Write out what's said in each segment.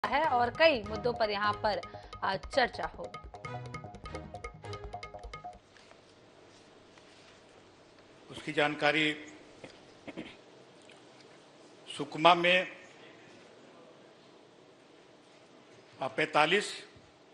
है और कई मुद्दों पर यहां पर चर्चा होगी। उसकी जानकारी सुकमा में 45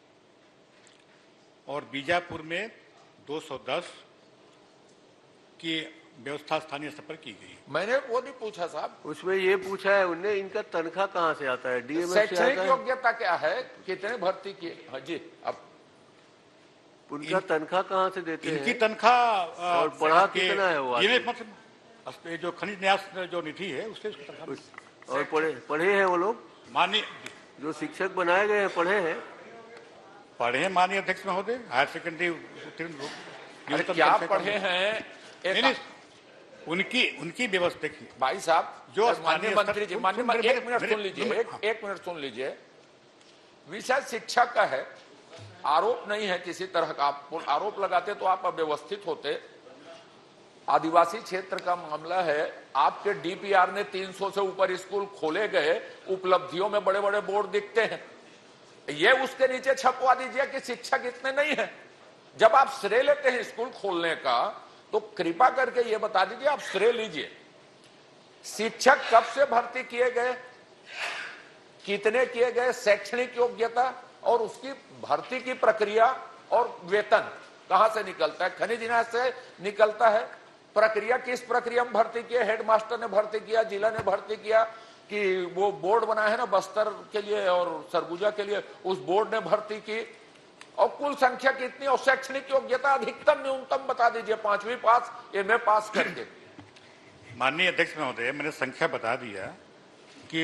और बीजापुर में 210 की व्यवस्था स्थानीय स्तर पर की गई। मैंने वो नहीं पूछा साहब, उसमें ये पूछा है उनने, इनका तनख्वाह कहाँ से आता है, डीएमएफ से आता शैक्षणिक है? योग्यता क्या है, कितने भर्ती किए? हाँ जी, अब उनका तनख्वाह कहाँ से देते हैं? इनकी तनख्वाह और पढ़ा कितना है वो आदमी? मतलब जो खनिज न्यास जो निधि है उससे उसकी तनख्वाह। और पढ़े हैं वो लोग, माननीय जो शिक्षक बनाए गए हैं पढ़े हैं? पढ़े हैं माननीय अध्यक्ष महोदय, हायर सेकेंडरी उत्तीर्ण लोग। क्या पढ़े हैं? उनकी व्यवस्था देखिए भाई साहब, जो माननीय मंत्री जी, माननीय एक मिनट सुन लीजिए, एक मिनट सुन लीजिए। विषय शिक्षा का है, आरोप नहीं है किसी तरह का। आप आरोप लगाते तो आप अव्यवस्थित होते। आदिवासी क्षेत्र का मामला है, आपके डीपीआर ने 300 से ऊपर स्कूल खोले गए, उपलब्धियों में बड़े बड़े बोर्ड दिखते हैं। ये उसके नीचे छपवा दीजिए कि शिक्षक इतने नहीं है। जब आप श्रेय लेते हैं स्कूल खोलने का, तो कृपा करके ये बता दीजिए, आप श्रेय लीजिए। शिक्षक कब से भर्ती किए गए, कितने किए गए, शैक्षणिक योग्यता और उसकी भर्ती की प्रक्रिया और वेतन कहां से निकलता है? खनिज न्यास से निकलता है। प्रक्रिया किस प्रक्रिया में भर्ती किया? हेडमास्टर ने भर्ती किया, जिला ने भर्ती किया, कि वो बोर्ड बना है ना बस्तर के लिए और सरगुजा के लिए, उस बोर्ड ने भर्ती की। और कुल संख्या कितनी और शैक्षणिक योग्यता अधिकतम न्यूनतम बता दीजिए, 5वीं पास, एमए पास करके। माननीय अध्यक्ष महोदय, मैंने संख्या बता दिया कि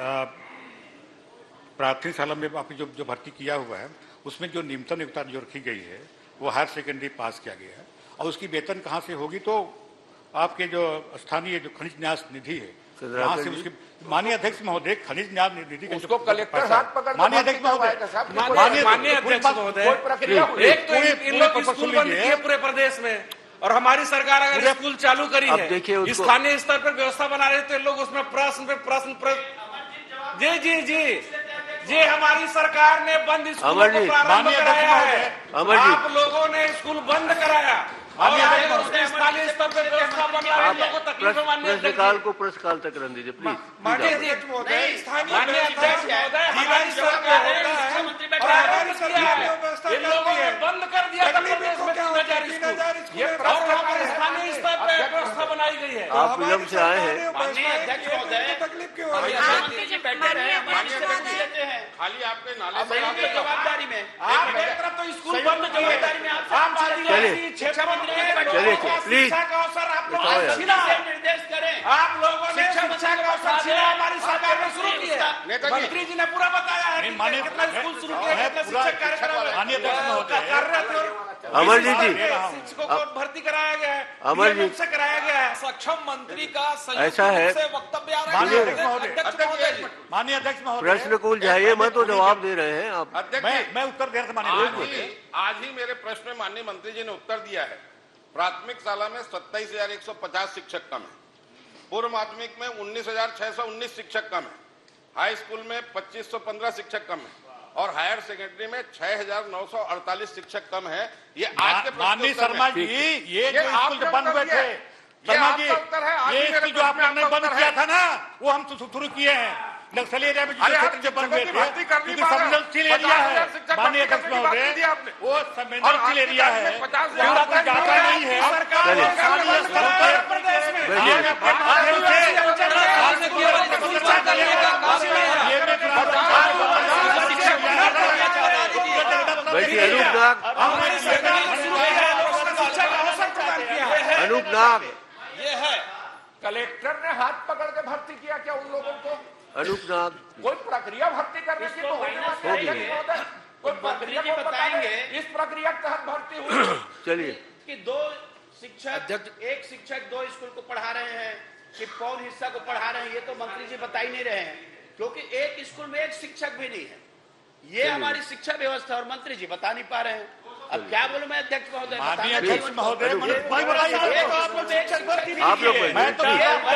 प्राथमिक शाला में आपने जो भर्ती किया हुआ है उसमें जो न्यूनतम योग्यता जो रखी गई है वो हायर सेकेंडरी पास किया गया है। और उसकी वेतन कहाँ से होगी? तो आपके जो स्थानीय जो खनिज न्यास निधि है वहां से उसकी। माननीय अध्यक्ष महोदय, खनिज न्यास निधि का उसको कलेक्टर हाथ पकड़, माननीय अध्यक्ष महोदय, माननीय अध्यक्ष महोदय, प्रक्रिया एक तो इन लोग स्कूल बंद किए पूरे प्रदेश में, और हमारी सरकार अगर स्कूल चालू करी है, स्थानीय स्तर पर व्यवस्था बना रहे, तो लोग उसमें प्रश्न पे प्रश्न जी जी जी जी हमारी सरकार ने बंद स्कूलों को प्रारंभ कराया है। आप लोगों ने स्कूल बंद कराया और स्थानीय स्तर पर व्यवस्था बन रहा है, लोगों को तकलीफ। प्रश्नकाल को प्रश्नकाल तक रहने दीजिए प्लीज। माननीय अध्यक्ष महोदय, हमारी सरकार इन लोगों ने बंद कर दिया था प्रदेश में 3000 स्कूल, ये हमारे स्थानीय स्तर पर व्यवस्था बनाई गई है। आप विलम्ब से आए हैं। माननीय अध्यक्ष महोदय, तकलीफ क्यों हो रही है? खाली आपके नाले जवाबदारी में आप एक तरफ तो स्कूल बंद जवाबदारी में आप आदिवासी क्षेत्र में प्लीज शिक्षा का अवसर आप लोग छीना, निर्देश करें। आप लोगों ने शिक्षा का अवसर छीना, हमारी सरकार ने शुरू किया। मंत्री जी ने पूरा बताया है कि कितना स्कूल शुरू किया, कितना शिक्षक कार्यक्रम अमरजीत जी, शिक्षकों को भर्ती कराया गया है, अमरजीत से कराया गया है। सक्षम मंत्री का ऐसा है, वक्तव्य आ रहा है। माननीय अध्यक्ष महोदय, प्रश्न को उलझाइए मत, तो जवाब दे रहे हैं आप। मैं उत्तर दे रहा था माननीय। आज ही मेरे प्रश्न में माननीय मंत्री जी ने उत्तर दिया है। प्राथमिक शाला में 27,150 शिक्षक कम है, पूर्व माध्यमिक में 19,619 शिक्षक कम है, हाई स्कूल में 2,515 शिक्षक कम है और हायर सेकेंडरी में 6,948 शिक्षक कम है। ये आज के माननीय शर्मा जी, ये जो स्कूल जो बंद हुए थे, शर्मा जी, ये स्कूल जो आपने बंद किया था ना, वो हम तो शुरू किए हैं। नक्सली एरिया में जो क्षेत्र जो बंद हुए थे, क्योंकि संवेदनशील एरिया है माननीय अध्यक्ष महोदय, वो संवेदनशील एरिया है, वहाँ कोई जाता नहीं है। अनूप नाग, ये है, कलेक्टर ने हाथ पकड़ के भर्ती किया क्या उन लोगों को? अनूप नाग, कोई प्रक्रिया भर्ती करने की तो कोई प्रक्रिया बताएंगे, इस प्रक्रिया के तहत भर्ती हुई। चलिए कि 2 शिक्षक, एक शिक्षक 2 स्कूल को पढ़ा रहे हैं कि पौन हिस्सा को पढ़ा रहे हैं, ये तो मंत्री जी बता ही नहीं रहे हैं, क्योंकि एक स्कूल में एक शिक्षक भी नहीं है। ये हमारी शिक्षा व्यवस्था और मंत्री जी बता नहीं पा रहे हैं। अब क्या बोलूं मैं अध्यक्ष महोदय? माननीय अध्यक्ष महोदय, आप लोग मैं तो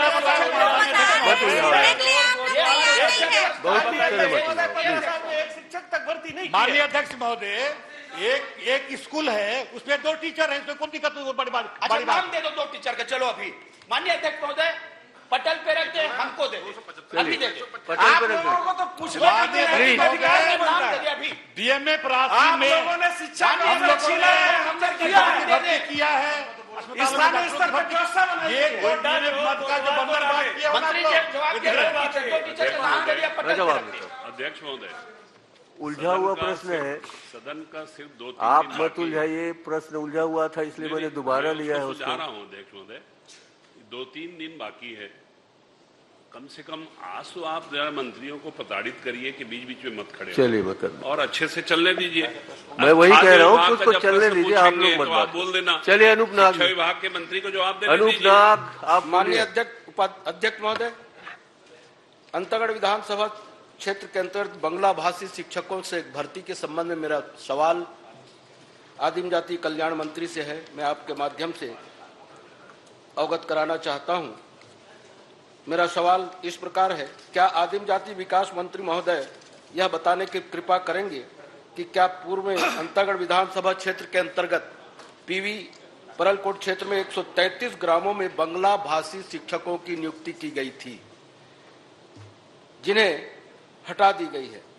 शिक्षक तक भर्ती नहीं। माननीय अध्यक्ष महोदय, एक स्कूल है, उसमें 2 टीचर हैं, इसमें कौन दिक्कत है? बड़ी बात। अच्छा, नाम दे दो 2 टीचर का। चलो अभी माननीय अध्यक्ष महोदय पटल पे रख दे, हमको दे दो, अभी दे दो। पटल पे रख दो। को तो पूछना नाम दे दिया अभी। डीएमए प्राची आप में लोगों ने शिक्षा हम लोग छीना है, हमने किया है। किया है, स्थानीय स्तर पर व्यवस्था बनाई ये है। मत का जो बंदर बात किया होना मंत्री तो- जी जवाब दे दो, 2 टीचर का नाम दे दिया, मैं पटल जवाब पे रख देता दिया। हूं। अध्यक्ष महोदय, उलझा हुआ प्रश्न है, सदन का सिर्फ 2-3 आप दिन मत बाकी है। उलझाइए। प्रश्न उलझा हुआ था, इसलिए मैंने दोबारा लिया है जा उसको। रहा हूँ अध्यक्ष महोदय, 2-3 दिन बाकी है, कम से कम आज तो आप जरा मंत्रियों को प्रताड़ित करिए कि बीच बीच में मत खड़े हो। चलिए मैं कर दूं। और अच्छे से चलने दीजिए। मैं वही कह रहा हूँ खाद्य कि उसको विभाग का जब चलने प्रश्न दीजिए, आप पूछेंगे लोग मत तो आप बात बोल देना। चलिए अनूप नाग, शिक्षा विभाग के मंत्री को जवाब देने अनूप दीजिए। नाग आप माननीय बोलिए। अध्यक्ष महोदय, अंतरगढ़ विधानसभा क्षेत्र के अंतर्गत बंगला भाषी शिक्षकों से भर्ती के संबंध में मेरा सवाल आदिम जाति कल्याण मंत्री से है। मैं आपके माध्यम से अवगत कराना चाहता हूं। मेरा सवाल इस प्रकार है, क्या आदिम जाति विकास मंत्री महोदय यह बताने की कृपा करेंगे कि क्या पूर्व में अंतरगढ़ विधानसभा क्षेत्र के अंतर्गत पीवी परलकोट क्षेत्र में 133 ग्रामों में बंगला भाषी शिक्षकों की नियुक्ति की गई थी, जिन्हें हटा दी गई है।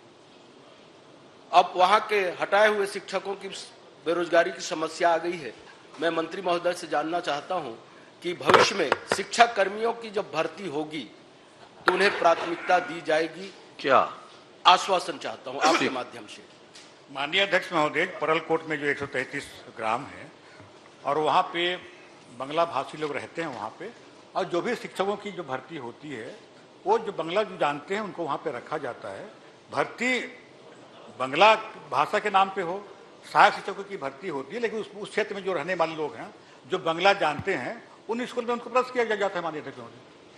अब वहां के हटाए हुए शिक्षकों की बेरोजगारी की समस्या आ गई है। मैं मंत्री महोदय से जानना चाहता हूं कि भविष्य में शिक्षा कर्मियों की जब भर्ती होगी तो उन्हें प्राथमिकता दी जाएगी क्या? आश्वासन चाहता हूं आपके माध्यम से। माननीय अध्यक्ष महोदय, परलकोट में जो 133 ग्राम है और वहाँ पे बंगला भाषी लोग रहते हैं वहाँ पे, और जो भी शिक्षकों की जो भर्ती होती है वो जो बंगला जो जानते हैं उनको वहाँ पे रखा जाता है। भर्ती बंगला भाषा के नाम पे हो, सहायक शिक्षकों की भर्ती होती है, लेकिन उस क्षेत्र में जो रहने वाले लोग हैं जो बंगला जानते हैं उन स्कूल में उनको प्रश्न किया जाता है। माननीय अध्यक्ष महोदय,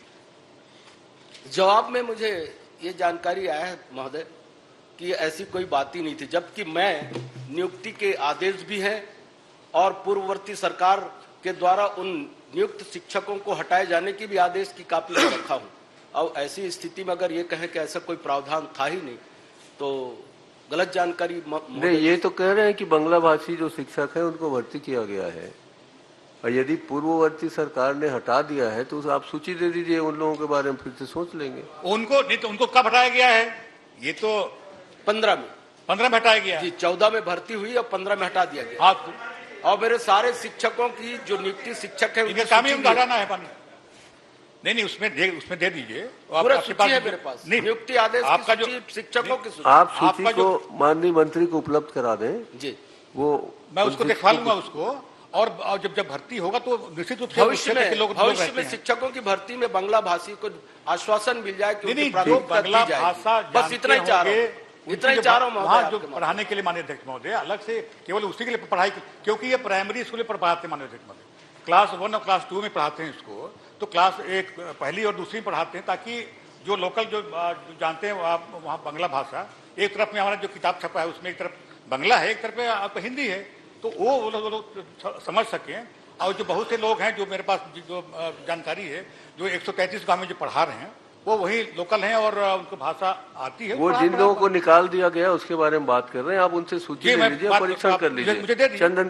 जवाब में मुझे ये जानकारी आया है महोदय कि ऐसी कोई बात ही नहीं थी, जबकि मैं नियुक्ति के आदेश भी हैं और पूर्ववर्ती सरकार के द्वारा उन नियुक्त शिक्षकों को हटाए जाने की भी आदेश की कॉपी में रखा हूं। और ऐसी स्थिति में अगर ये कहें कि ऐसा कोई प्रावधान था ही नहीं तो गलत जानकारी। नहीं, ये तो कह रहे हैं कि बंगला भाषी जो शिक्षक है उनको भर्ती किया गया है, और यदि पूर्ववर्ती सरकार ने हटा दिया है तो आप सूची दे दीजिए, उन लोगों के बारे में फिर से सोच लेंगे। उनको नहीं तो उनको कब हटाया गया है? ये तो 15 में 15 में हटाया गया जी, 14 में भर्ती हुई और 15 में हटा दिया गया। हाँ, और मेरे सारे शिक्षकों की जो नियुक्ति शिक्षक है इनके काम ही उनको हटाना है। पानी नहीं, उसमें दे दीजिए। पूरा सूची है मेरे पास, नियुक्ति आदेश आपका जो शिक्षकों की सूची। आप सूची को माननीय मंत्री को उपलब्ध करा दें जी, वो मैं उसको दिखवा लूंगा उसको। और जब भर्ती होगा तो निश्चित रूप से भविष्य में शिक्षकों की भर्ती में बंगला भाषी को आश्वासन मिल जाए कि उनकी प्राथमिकता दी जाएगी। बस इतना ही चाह रहा हूं, इतना ही चाह रहा हूं वहाँ जो पढ़ाने के लिए माननीय अध्यक्ष महोदय अलग से केवल उसी के लिए पढ़ाई, क्योंकि ये प्राइमरी स्कूल में पढ़ाते हैं माननीय अध्यक्ष महोदय, क्लास 1 और क्लास 2 में पढ़ाते हैं इसको, तो क्लास 1 पहली और दूसरी पढ़ाते हैं ताकि जो लोकल जो जानते हैं वहाँ बंगला भाषा, एक तरफ में हमारा जो किताब छपा है उसमें एक तरफ बंगला है, एक तरफ हिंदी है, तो वो लोग समझ सकें। और जो बहुत से लोग हैं जो मेरे पास जो जानकारी है जो 133 गांव में जो पढ़ा रहे हैं वो वही लोकल हैं और उनको भाषा आती है। वो जिन लोगों को निकाल दिया गया उसके बारे में बात कर रहे हैं, आप उनसे सूची ले लीजिए, परीक्षण कर लीजिए। चंदन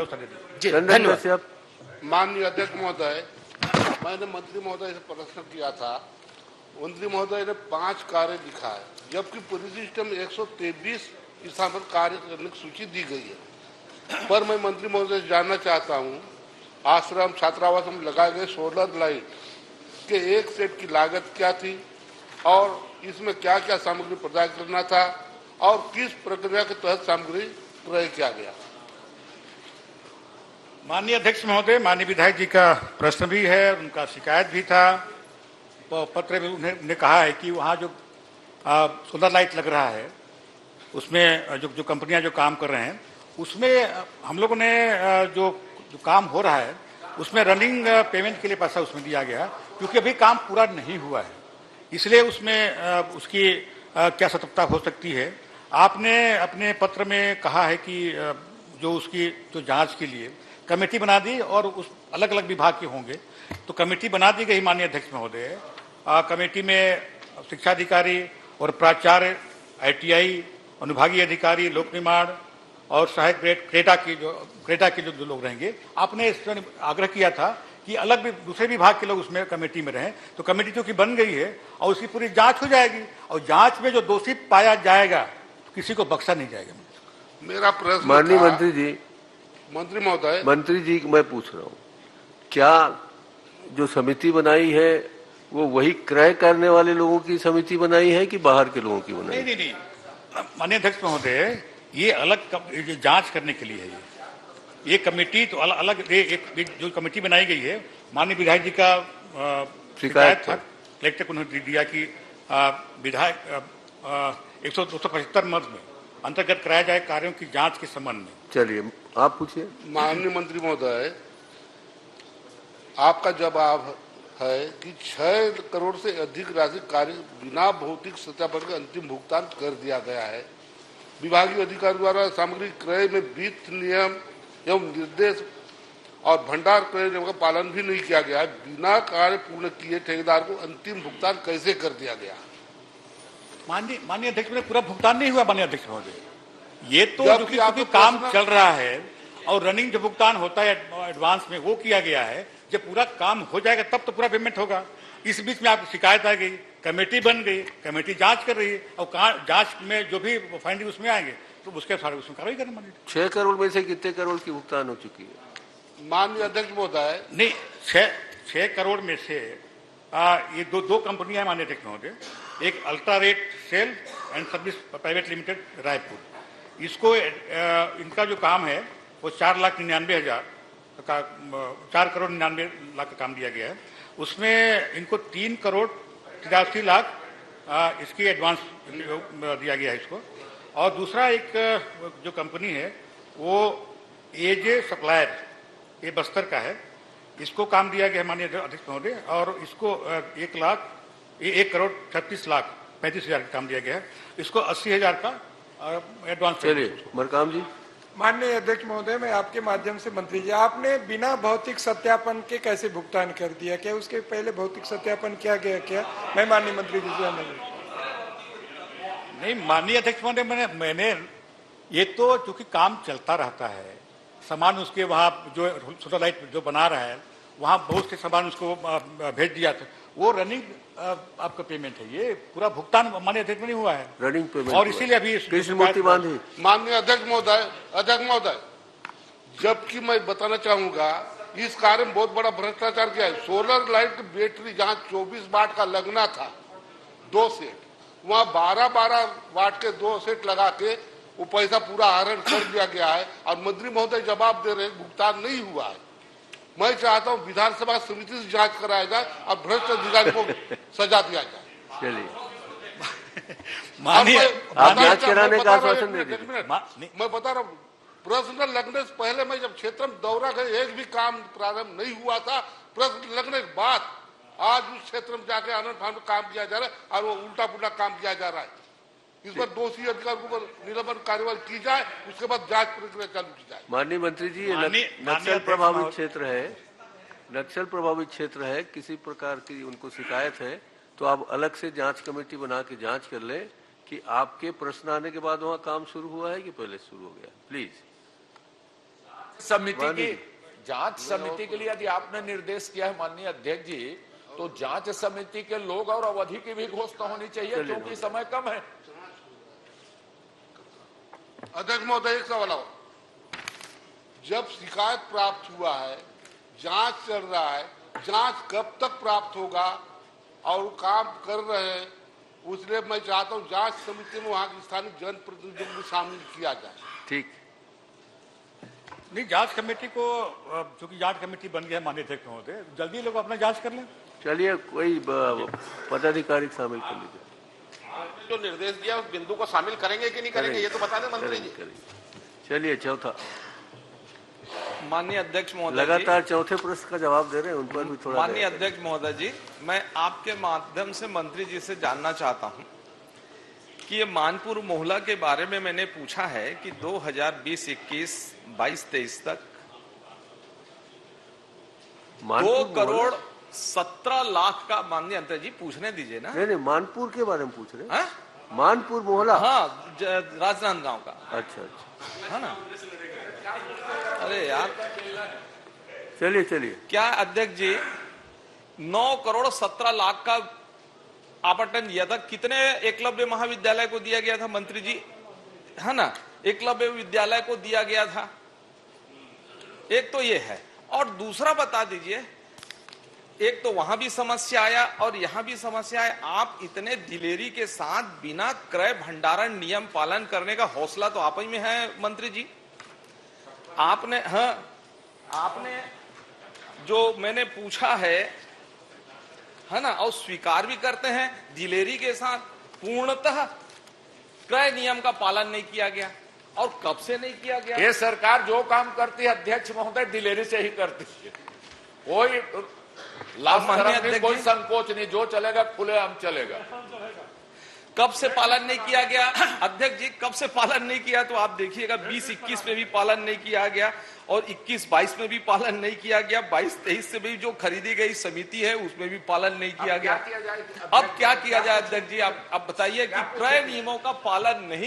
कश्यप। माननीय अध्यक्ष महोदय, मैंने मंत्री महोदय से प्रश्न किया था, मंत्री महोदय ने 5 कार्य लिखा है, जबकि पूरी सिस्टम में 123 स्थान पर कार्य करने की सूची दी गई है। पर मैं मंत्री महोदय से जानना चाहता हूं, आश्रम छात्रावास में लगाए गए सोलर लाइट के एक सेट की लागत क्या थी और इसमें क्या क्या सामग्री प्रदान करना था और किस प्रक्रिया के तहत सामग्री प्रयोग किया गया? माननीय अध्यक्ष महोदय, माननीय विधायक जी का प्रश्न भी है, उनका शिकायत भी था, पत्र में उन्होंने कहा है कि वहाँ जो सोलर लाइट लग रहा है उसमें जो कंपनियां जो काम कर रहे हैं उसमें हम लोगों ने जो काम हो रहा है उसमें रनिंग पेमेंट के लिए पैसा उसमें दिया गया, क्योंकि अभी काम पूरा नहीं हुआ है, इसलिए उसमें उसकी क्या सत्यता हो सकती है। आपने अपने पत्र में कहा है कि जो उसकी जो जांच के लिए कमेटी बना दी और उस अलग अलग विभाग के होंगे, तो कमेटी बना दी गई माननीय अध्यक्ष महोदय। कमेटी में शिक्षा अधिकारी और प्राचार्य, ITI, अनुभागीय अधिकारी, लोक निर्माण और सहायक क्रेटा के जो लोग रहेंगे। आपने इस आग्रह किया था कि अलग भी दूसरे विभाग के लोग उसमें कमेटी में रहें, तो कमेटी जो कि बन गई है और उसकी पूरी जांच हो जाएगी और जांच में जो दोषी पाया जाएगा किसी को बख्शा नहीं जाएगा। मेरा प्रश्न माननीय मंत्री जी, मंत्री महोदय, मंत्री जी मैं पूछ रहा हूँ, क्या जो समिति बनाई है वो वही क्रय करने वाले लोगों की समिति बनाई है कि बाहर के लोगों की बनाई? नहीं, माननीय अध्यक्ष महोदय, ये अलग जांच करने के लिए है। ये कमेटी तो अलग एक जो कमेटी बनाई गई है, माननीय विधायक जी का शिकायत था, कलेक्टर को उन्होंने दिया कि विधायक 275 मद में अंतर्गत कराए जाए कार्यों की जांच के संबंध में। चलिए आप पूछिए। माननीय मंत्री महोदय, आपका जवाब है कि 6 करोड़ से अधिक राशि कार्य बिना भौतिक सत्यापन का अंतिम भुगतान कर दिया गया है। विभागीय अधिकारी द्वारा सामग्री क्रय में वित्त नियम एवं निर्देश और भंडार क्रय नियम का पालन भी नहीं किया गया है। बिना कार्य पूर्ण किए ठेकेदार को अंतिम भुगतान कैसे कर दिया गया? माननीय अध्यक्ष में पूरा भुगतान नहीं हुआ माननीय अध्यक्ष महोदय। ये तो जो काम चल रहा है और रनिंग जो भुगतान होता है एडवांस में वो किया गया है। जब पूरा काम हो जाएगा तब तो पूरा पेमेंट होगा। इस बीच में आपको शिकायत आ गई, कमेटी बन गई, कमेटी जांच कर रही है और जांच में जो भी फाइंडिंग उसमें आएंगे तो उसके अनुसार उसमें कार्रवाई करें। माननीय 6 करोड़ में से कितने करोड़ की भुगतान हो चुकी है? माननीय अध्यक्ष महोदय, नहीं, 6 करोड़ में से ये दो कंपनियां माननीय अध्यक्ष महोदय। एक ultra rate sale and service private limited Raipur, इसको इनका जो काम है वो 4,99,000 का 4 करोड़ 99 लाख का काम दिया गया है। उसमें इनको 3 करोड़ 83 लाख इसकी एडवांस दिया गया है इसको। और दूसरा एक जो कंपनी है वो AJ सप्लायर, ये बस्तर का है, इसको काम दिया गया है माननीय अध्यक्ष महोदय और इसको 1 करोड़ 36 लाख 35,000 का काम दिया गया है। इसको 80,000 का एडवांस। चलिए मरकाम जी। माननीय अध्यक्ष महोदय, मैं आपके माध्यम से मंत्री जी, आपने बिना भौतिक सत्यापन के कैसे भुगतान कर दिया? क्या उसके पहले भौतिक सत्यापन किया गया क्या? मैं माननीय मंत्री जी से नहीं, माननीय अध्यक्ष महोदय, मैंने ये तो चूंकि काम चलता रहता है, सामान उसके वहाँ जो सोलर जो बना रहा है वहाँ बहुत से सामान उसको भेज दिया था, वो रनिंग आपका पेमेंट है। ये पूरा भुगतान माननीय अध्यक्ष में नहीं हुआ है, रनिंग पेमेंट, और इसीलिए अभी कृष्णमूर्ति बांधी। माननीय अध्यक्ष महोदय, जबकि मैं बताना चाहूंगा इस कार्य में बहुत बड़ा भ्रष्टाचार किया है। सोलर लाइट की बैटरी जहाँ 24 वाट का लगना था 2 सेट, वहाँ 12 वाट के 2 सेट लगा के वो पैसा पूरा आहरण कर दिया गया है और मंत्री महोदय जवाब दे रहे हैं भुगतान नहीं हुआ है। मैं चाहता हूँ विधानसभा समिति से जांच कराया जाए और भ्रष्ट अधिकारी को सजा दिया जाए। चलिए आप जांच कराने का आश्वासन दे दीजिए। मैं बता रहा हूँ, प्रश्न लगने से पहले मैं जब क्षेत्र में दौरा गए एक भी काम प्रारंभ नहीं हुआ था। प्रश्न लगने के बाद आज उस क्षेत्र में जाके आनंद फानंद काम किया जा रहा है और वो उल्टा पुल्टा काम किया जा रहा है। इस पर दोषी अधिकारियों पर निलंबन कार्यवाही की जाए, उसके बाद जांच प्रक्रिया चालू की जाए। माननीय मंत्री जी, ये नक्सल प्रभावित क्षेत्र है, नक्सल प्रभावित क्षेत्र है, किसी प्रकार की उनको शिकायत है तो आप अलग से जांच कमेटी बना के जांच कर लें कि आपके प्रश्न आने के बाद वहाँ काम शुरू हुआ है कि पहले शुरू हो गया। प्लीज समिति की जांच समिति के लिए यदि आपने निर्देश किया है माननीय अध्यक्ष जी, तो जांच समिति के लोग और अवधि की भी घोषणा होनी चाहिए क्योंकि समय कम है। अध्यक्ष महोदय, एक सवाल और, जब शिकायत प्राप्त हुआ है, जांच चल रहा है, जांच कब तक प्राप्त होगा और काम कर रहे हैं, इसलिए मैं चाहता हूं जांच समिति में वहां के स्थानीय जनप्रतिनिधियों को शामिल किया जाए। ठीक नहीं, जांच कमेटी को चूंकि जांच कमेटी बन गया है माननीय अध्यक्ष महोदय, जल्दी लोग अपना जांच कर लें। चलिए कोई पदाधिकारी शामिल कर लीजिए। जो निर्देश दिया उस बिंदु को शामिल करेंगे कि नहीं करेंगे ये तो बता दें मंत्री जी। चलिए चौथा, माननीय अध्यक्ष महोदय, लगातार चौथे प्रश्न का जवाब दे रहे हैं, उन पर भी थोड़ा। माननीय अध्यक्ष महोदय जी, मैं आपके माध्यम से मंत्री जी से जानना चाहता हूं कि ये मानपुर मोहल्ला के बारे में मैंने पूछा है कि 2020-21, 22-23 तक 2,17,00,000 का, माननीय अंतर जी पूछने दीजिए ना। नहीं, मानपुर के बारे में पूछ रहे हैं। मानपुर मोहल्ला, हाँ, राजनांदगांव का। अच्छा, है ना। अरे यार, चलिए क्या अध्यक्ष जी 9,17,00,000 का आवंटन दिया था? कितने एकलव्य महाविद्यालय को दिया गया था मंत्री जी? है ना, एकलव्य विद्यालय को दिया गया था। एक तो ये है, और दूसरा बता दीजिए, एक तो वहां भी समस्या आया और यहां भी समस्या है। आप इतने दिलेरी के साथ बिना क्रय भंडारण नियम पालन करने का हौसला तो आप ही में है मंत्री जी। आपने जो मैंने पूछा है ना, और स्वीकार भी करते हैं, दिलेरी के साथ पूर्णतः क्रय नियम का पालन नहीं किया गया। और कब से नहीं किया गया? ये सरकार जो काम करती है अध्यक्ष महोदय दिलेरी से ही करती है। कोई लाभ नहीं, कोई संकोच नहीं, जो चलेगा खुलेआम चलेगा। कब से पालन नहीं किया गया अध्यक्ष जी? कब से पालन नहीं किया? तो आप देखिएगा 20-21 में भी पालन नहीं किया गया, और 21-22 में भी पालन नहीं किया गया, 22-23 से भी जो खरीदी गई समिति है उसमें भी पालन नहीं किया गया। अब क्या किया जाए अध्यक्ष जी? आप बताइए कि क्रय नियमों का पालन नहीं,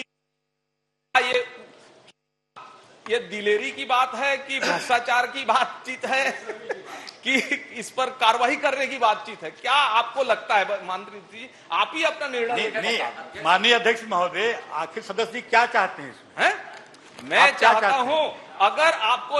ये दिलेरी की बात है कि भ्रष्टाचार की बातचीत है कि इस पर कार्रवाई करने की बातचीत है? क्या आपको लगता है मंत्री जी? आप ही अपना निर्णय नहीं, माननीय अध्यक्ष महोदय, आखिर सदस्य जी क्या चाहते हैं इसमें? मैं चाहता हूं, अगर आपको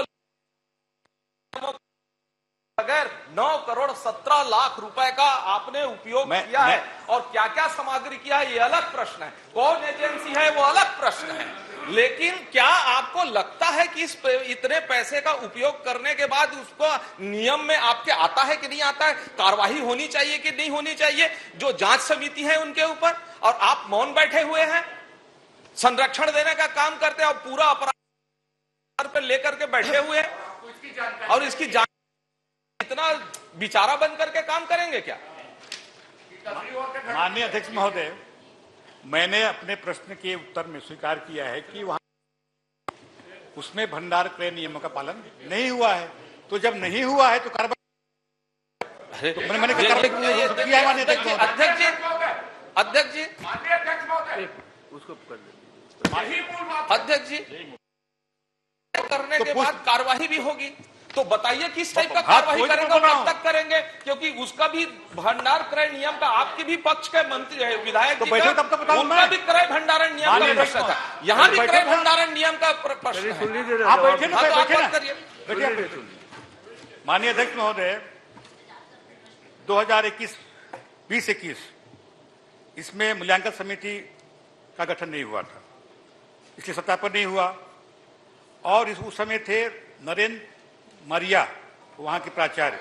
अगर 9,17,00,000 रुपए का आपने उपयोग किया है और क्या क्या सामग्री किया है, ये अलग प्रश्न है। कौन एजेंसी है वो अलग प्रश्न है। लेकिन क्या आपको लगता है कि इस इतने पैसे का उपयोग करने के बाद उसको नियम में आपके आता है कि नहीं आता है? कार्रवाई होनी चाहिए कि नहीं होनी चाहिए? जो जांच समिति है उनके ऊपर, और आप मौन बैठे हुए हैं, संरक्षण देने का काम करते हैं और पूरा अपराध पर लेकर के बैठे हुए हैं, और इसकी जांच इतना बिचारा बन करके काम करेंगे क्या? माननीय अध्यक्ष महोदय, मैंने अपने प्रश्न के उत्तर में स्वीकार किया है कि वहां उसमें भंडार क्रय नियमों का पालन नहीं हुआ है। तो जब नहीं हुआ है तो कार्रवाई तो मैंने किया है। माननीय अध्यक्ष जी उसको पकड़ अध्यक्ष जी करने के बाद कार्रवाई भी होगी, तो बताइए किस टाइप का कार्रवाई करेंगे और कब तक करेंगे? क्योंकि उसका भी भंडार क्रय नियम का, आपके भी पक्ष के मंत्री है, विधायक जी का, उनका भी क्रय भंडारण नियम का प्रश्न था, यहाँ भी क्रय भंडारण नियम का प्रश्न है। माननीय अध्यक्ष महोदय, 2021 इसमें मूल्यांकन समिति का गठन नहीं हुआ था, इसलिए सत्यापन नहीं हुआ। और उस समय थे नरेंद्र मरिया, वहां के प्राचार्य,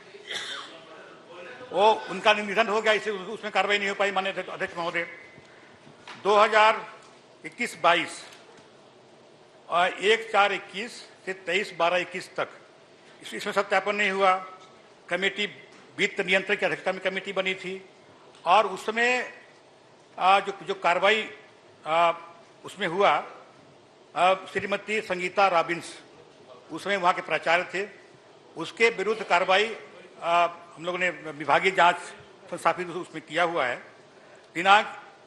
वो उनका निधन हो गया, इसलिए उसमें कार्रवाई नहीं हो पाई। माननीय अध्यक्ष महोदय, 2021-22 और 1/4-21 से 23/12-21 तक इसमें सत्यापन नहीं हुआ। कमेटी वित्त नियंत्रण की अध्यक्षता में कमेटी बनी थी, और उस समय जो कार्रवाई उसमें हुआ, श्रीमती संगीता रॉबिन्स उस समय वहाँ के प्राचार्य थे, उसके विरुद्ध कार्रवाई हम लोगों ने विभागीय जांच संस्थापित उसमें किया हुआ है। दिनांक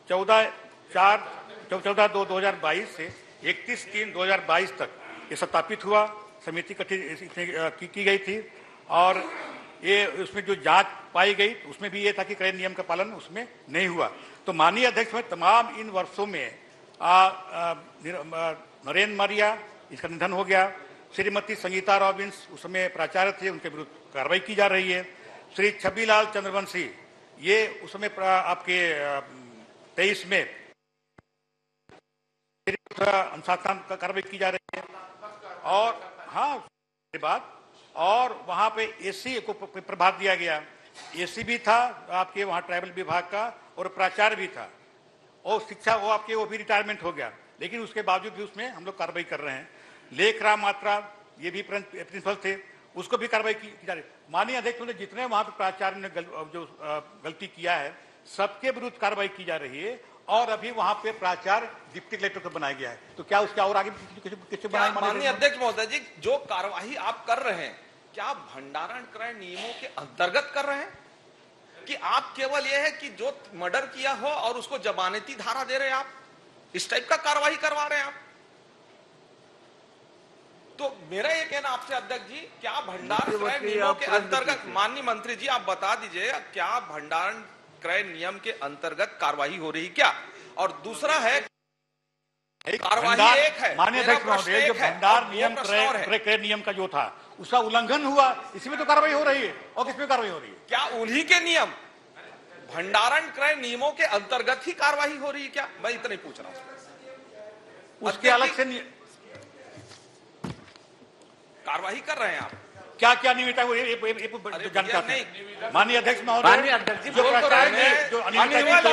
14/2/2022 से 31/3/2022 तक ये सत्यापित हुआ, समिति की गई थी, और ये उसमें जो जांच पाई गई उसमें भी ये था कि क्रय नियम का पालन उसमें नहीं हुआ। तो माननीय अध्यक्ष में तमाम इन वर्षों में नरेंद्र मरिया, इसका निधन हो गया, श्रीमती संगीता रॉबिन्स उस समय प्राचार्य थे, उनके विरुद्ध कार्रवाई की जा रही है। श्री छब्बीलाल चंद्रवंशी, ये उस समय आपके 23 में अनुशासन का कार्रवाई की जा रही है। और हाँ, के बाद और वहां पे एससी को प्रभार दिया गया, एससी भी था आपके वहां ट्राइबल विभाग का, और प्राचार्य भी था, और शिक्षा वो भी रिटायरमेंट हो गया, लेकिन उसके बावजूद भी उसमें हम लोग कार्रवाई कर रहे हैं। लेख राम मात्रा, ये भी प्रिंसिपल थे, उसको भी कार्रवाई की जा रही है। माननीय अध्यक्ष ने जितने वहां पर प्राचार्य ने जो गलती किया है, सबके विरुद्ध कार्रवाई की जा रही है, और अभी वहां पे प्राचार्य डिप्टी कलेक्टर को बनाया गया है। तो क्या उसके और आगे किसी बनाए? माननीय अध्यक्ष महोदय जी, जो कार्यवाही आप कर रहे हैं क्या भंडारण क्रय नियमों के अंतर्गत कर रहे हैं कि आप केवल यह है कि जो मर्डर किया हो और उसको जमानती धारा दे रहे हैं, आप इस टाइप का कार्यवाही करवा रहे हैं आप? तो मेरा ये कहना आपसे अध्यक्ष जी, क्या भंडारण क्रय नियमों के अंतर्गत, माननीय मंत्री जी आप बता दीजिए, क्या भंडारण क्रय नियम के अंतर्गत कार्रवाई हो रही क्या? और दूसरा है कार्रवाई एक है, माननीय अध्यक्ष महोदय, जो भंडार नियम क्रय नियम का जो था उसका उल्लंघन हुआ, इसमें तो कार्रवाई हो रही है। और किसमें कार्रवाई हो रही है? क्या उन्हीं के नियम भंडारण क्रय नियमों के अंतर्गत ही कार्रवाई हो रही है क्या? मैं इतना ही पूछ रहा हूं। उसके अलग से कार्रवाई कर रहे हैं आप? क्या क्या नियमित है वो जानकारी नहीं। माननीय अध्यक्ष महोदय, माननीय अध्यक्ष जी जो प्रस्ताव में जो माननीय अध्यक्ष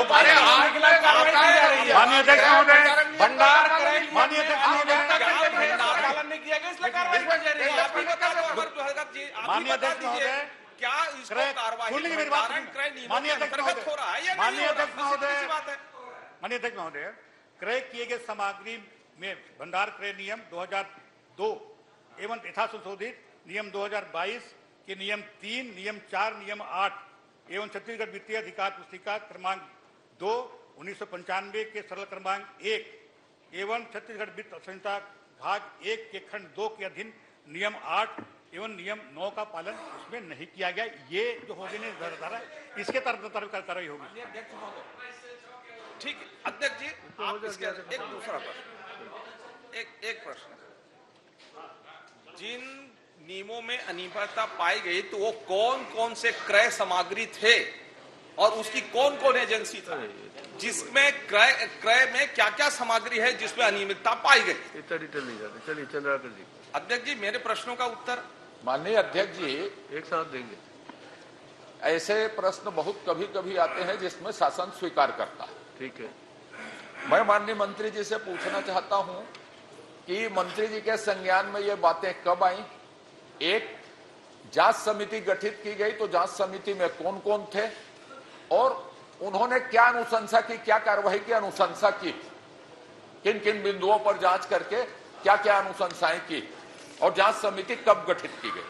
महोदय, भंडार क्रय माननीय अध्यक्ष महोदय पालन नहीं किया गया इसलिए कार्रवाई की जा रही है। आप ही बता दो माननीय अध्यक्ष महोदय, क्या इसको कार्रवाई भंडारण क्रय नियमों के अंतर्गत हो रहा है या नहीं? माननीय अध्यक्ष महोदय, माननीय अध्यक्ष महोदय, क्रय किए गए सामग्री में भंडार क्रय नियम 2002 एवं यथा संशोधित नियम 2022 के नियम 3, नियम 4, नियम 8 एवं छत्तीसगढ़ वित्तीय अधिकार पुस्तिका क्रमांक 2 1995 के सरल क्रमांक 1 एवं छत्तीसगढ़ वित्त संहिता भाग 1 के खंड 2 के अधीन नियम 8 एवं नियम 9 का पालन उसमें नहीं किया गया। ये जो होगी नहीं धारा, इसके तरफ कार्रवाई होगी। ठीक है अध्यक्ष जी, आप इसके एक दूसरा प्रश्न, एक प्रश्न, जिन नियमों में अनियमितता पाई गई तो वो कौन कौन से क्रय सामग्री थे और उसकी कौन कौन एजेंसी था जिसमें क्रय में क्या क्या सामग्री है जिसमें अनियमितता पाई गई? इतना डिटेल नहीं जाते। चलिए चंद्राकर जी। अध्यक्ष जी, मेरे प्रश्नों का उत्तर माननीय अध्यक्ष जी एक साथ देंगे। ऐसे प्रश्न बहुत कभी कभी आते हैं जिसमें शासन स्वीकार करता है। ठीक है, मैं माननीय मंत्री जी से पूछना चाहता हूं कि मंत्री जी के संज्ञान में ये बातें कब आई? एक, जांच समिति गठित की गई तो जांच समिति में कौन कौन थे और उन्होंने क्या अनुशंसा की, क्या कार्रवाई की अनुशंसा की, किन किन बिंदुओं पर जांच करके क्या क्या अनुशंसाएं की और जांच समिति कब गठित की गई?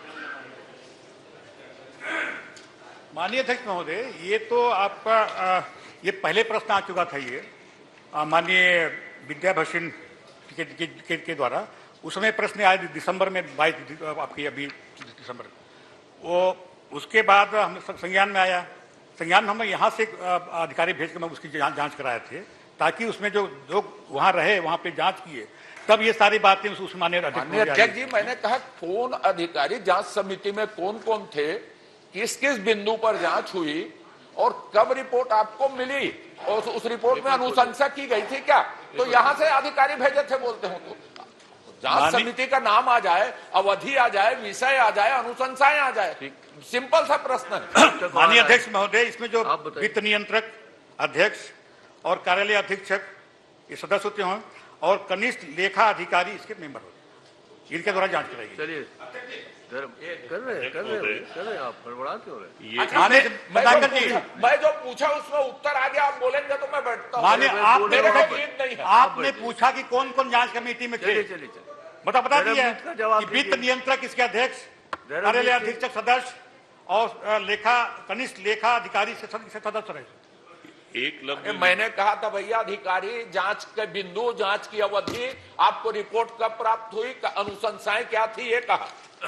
माननीय अध्यक्ष महोदय, ये तो आपका ये पहले प्रश्न आ चुका था। ये माननीय विद्या भसीन के द्वारा उस समय प्रश्न आए दिसंबर में 22 आपकी अभी दिसंबर, वो उसके बाद हम संज्ञान में आया। संज्ञान में हम यहाँ से अधिकारी भेज कर मैं उसकी जांच कराए थे ताकि उसमें जो लोग वहाँ रहे वहाँ पे जांच किए, तब ये सारी बातें उस माननीय अध्यक्ष जी, मैंने कहा कौन अधिकारी जांच समिति में कौन कौन थे, किस किस बिंदु पर जांच हुई और कब रिपोर्ट आपको मिली और उस रिपोर्ट में अनुशंसा की गई थी क्या? तो यहाँ से अधिकारी भेजे थे बोलते हो तो जांच समिति का नाम आ जाए, अवधि आ जाए, विषय आ जाए, अनुशंसाएं आ जाए। सिंपल सा प्रश्न है। माननीय अध्यक्ष महोदय, इसमें जो वित्त नियंत्रक, अध्यक्ष और कार्यालय अधीक्षक ये सदस्य होते हैं और कनिष्ठ लेखा अधिकारी इसके मेंबर होते हैं, इनके द्वारा जांच कराएगी। चलिए कर रहे आप गड़बड़ाते हो रहे। मैं जो पूछा उसमें उत्तर आ गया, आप बोलेंगे तो मैं बैठता हूँ। माननीय आपने पूछा कि कौन कौन जांच कमेटी में थे, बता दिया कि वित्त नियंत्रक, इसके अध्यक्ष, कार्यालय अधीक्षक सदस्य और लेखा कनिष्ठ लेखा अधिकारी से सदस्य रहे। मैंने कहा था भैया अधिकारी जांच के बिंदु, जांच की अवधि, आपको रिपोर्ट कब प्राप्त हुई, अनुशंसाएं क्या थी, ये कहा।